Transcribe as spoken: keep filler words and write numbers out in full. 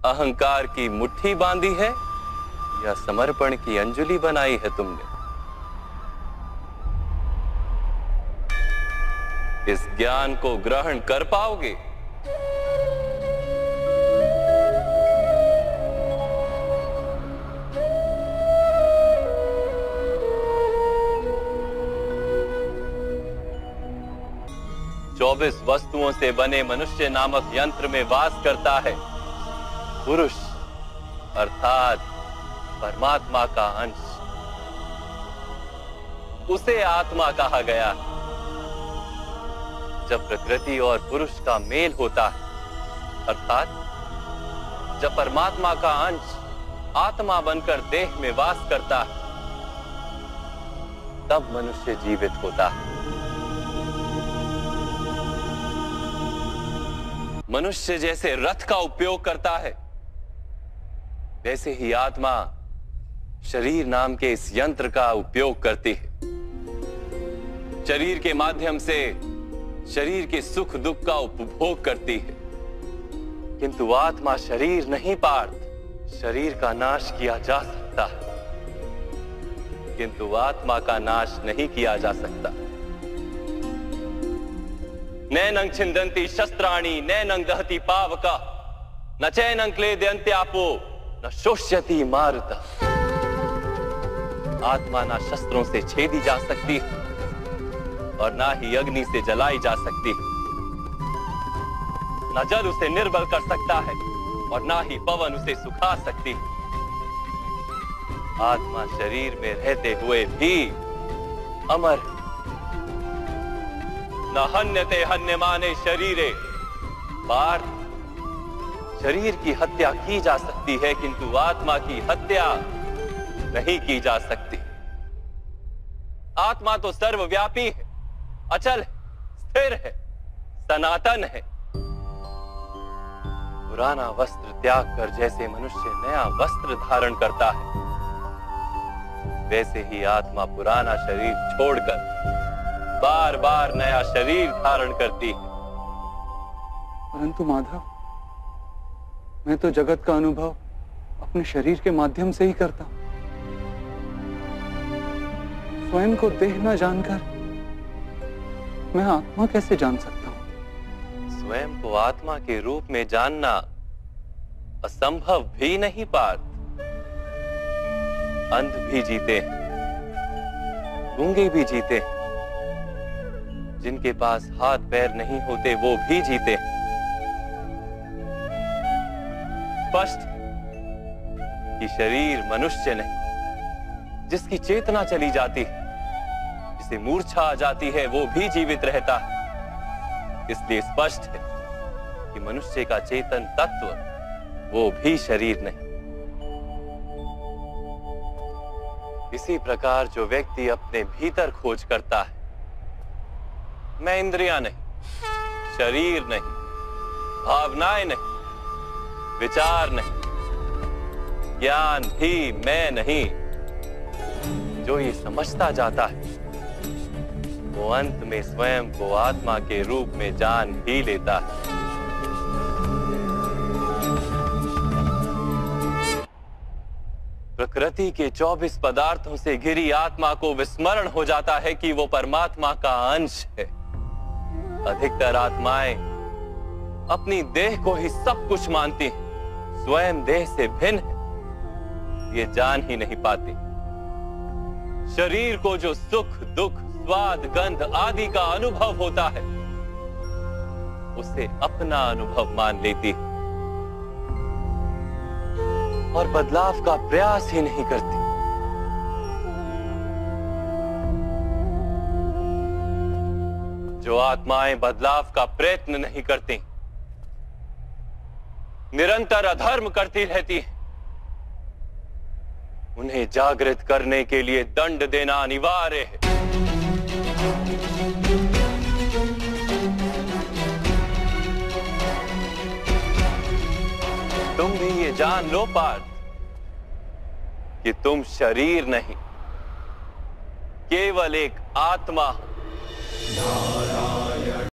अहंकार की मुट्ठी बांधी है या समर्पण की अंजलि बनाई है तुमने? इस ज्ञान को ग्रहण कर पाओगे? चौबीस वस्तुओं से बने मनुष्य नामक यंत्र में वास करता है पुरुष, अर्थात परमात्मा का अंश। उसे आत्मा कहा गया है। जब प्रकृति और पुरुष का मेल होता है, अर्थात जब परमात्मा का अंश आत्मा बनकर देह में वास करता है, तब मनुष्य जीवित होता है। मनुष्य जैसे रथ का उपयोग करता है, वैसे ही आत्मा शरीर नाम के इस यंत्र का उपयोग करती है। शरीर के माध्यम से शरीर के सुख दुख का उपभोग करती है, किंतु आत्मा शरीर नहीं पार्थ। शरीर का नाश किया जा सकता है, किंतु आत्मा का नाश नहीं किया जा सकता। नैनं छिन्दन्ति शस्त्राणि नैनं दहति पावका न चैनं क्लेदयन्त्यापो न शोष्यति मारुता। आत्मा ना शस्त्रों से छेदी जा सकती और ना ही अग्नि से जलाई जा सकती। न जल उसे निर्बल कर सकता है और ना ही पवन उसे सुखा सकती। आत्मा शरीर में रहते हुए भी अमर है। न हन्यते हन्यमाने शरीरे। पार्थ, शरीर की हत्या की जा सकती है, किंतु आत्मा की हत्या नहीं की जा सकती। आत्मा तो सर्वव्यापी है, अचल है, स्थिर है, सनातन है। पुराना वस्त्र त्याग कर जैसे मनुष्य नया वस्त्र धारण करता है, वैसे ही आत्मा पुराना शरीर छोड़कर बार बार नया शरीर धारण करती है। परंतु माधव, मैं तो जगत का अनुभव अपने शरीर के माध्यम से ही करता हूं। स्वयं को देह न जानकर मैं आत्मा कैसे जान सकता हूं? स्वयं को आत्मा के रूप में जानना असंभव भी नहीं पार्थ। अंध भी जीते हैं, गूंगे भी जीते हैं, जिनके पास हाथ पैर नहीं होते वो भी जीते हैं। स्पष्ट कि शरीर मनुष्य नहीं, जिसकी चेतना चली जाती है, जिसे मूर्छा आ जाती है, वो भी जीवित रहता है। इसलिए स्पष्ट है कि मनुष्य का चेतन तत्व वो भी शरीर नहीं। इसी प्रकार जो व्यक्ति अपने भीतर खोज करता है, मैं इंद्रियां नहीं, शरीर नहीं, भावनाएं नहीं, विचार नहीं, ज्ञान भी मैं नहीं, जो ये समझता जाता है, वो अंत में स्वयं को आत्मा के रूप में जान भी लेता है। प्रकृति के चौबीस पदार्थों से घिरी आत्मा को विस्मरण हो जाता है कि वो परमात्मा का अंश है। अधिकतर आत्माएं अपनी देह को ही सब कुछ मानती हैं, स्वयं देह से भिन्न है ये जान ही नहीं पाती। शरीर को जो सुख दुख स्वाद गंध आदि का अनुभव होता है, उसे अपना अनुभव मान लेती है और बदलाव का प्रयास ही नहीं करती। जो आत्माएं बदलाव का प्रयत्न नहीं करती, निरंतर अधर्म करती रहती हैं, उन्हें जागृत करने के लिए दंड देना अनिवार्य है। तुम भी ये जान लो पार्थ कि तुम शरीर नहीं, केवल एक आत्मा हो।